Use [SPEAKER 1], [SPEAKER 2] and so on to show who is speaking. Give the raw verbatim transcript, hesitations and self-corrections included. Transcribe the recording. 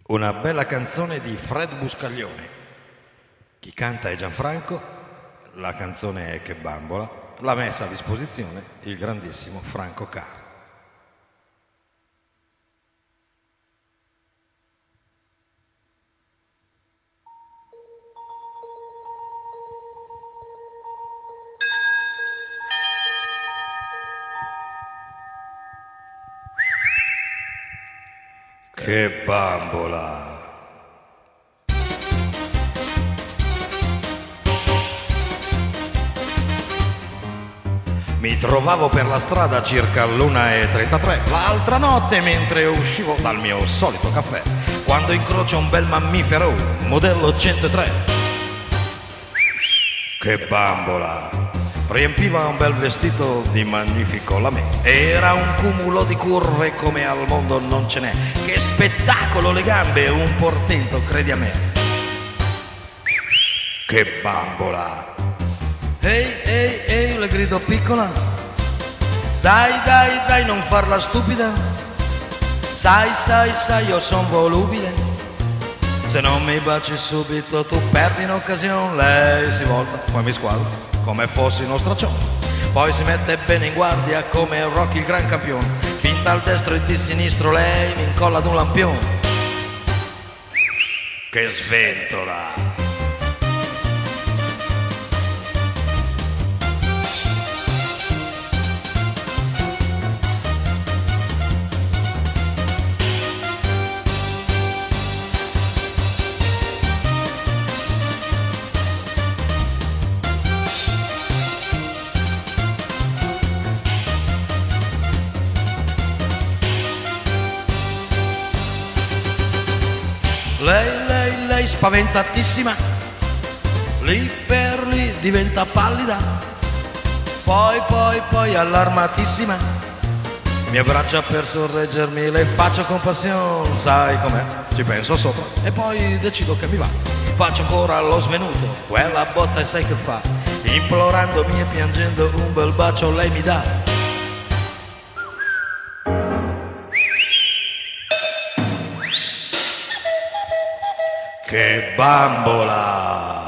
[SPEAKER 1] Una bella canzone di Fred Buscaglione. Chi canta è Gianfranco, la canzone è Che bambola, l'ha messa a disposizione il grandissimo Franco Carr. Che bambola! Mi trovavo per la strada circa l'una e trentatré l'altra notte mentre uscivo dal mio solito caffè, quando incrocio un bel mammifero, modello centotré. Che bambola! Riempiva un bel vestito di magnifico lamè. Era un cumulo di curve come al mondo non ce n'è. Che spettacolo le gambe, un portento, credi a me. Che bambola! Ehi, ehi, ehi, le grido piccola. Dai, dai, dai, non farla stupida. Sai, sai, sai, io son volubile. Se non mi baci subito tu perdi in occasione. Lei si volta, poi mi squadra come fossi uno straccione, poi si mette bene in guardia come Rocky il gran campione, finta al destro e di sinistro lei mi incolla ad un lampione. Che sventola! Lei, lei, lei spaventatissima, lì per lì diventa pallida, poi, poi, poi allarmatissima, mi abbraccia per sorreggermi, le faccio compassione, sai com'è, ci penso sopra e poi decido che mi va, faccio ancora lo svenuto, quella bozza e sai che fa, implorandomi e piangendo un bel bacio lei mi dà. Che bambola!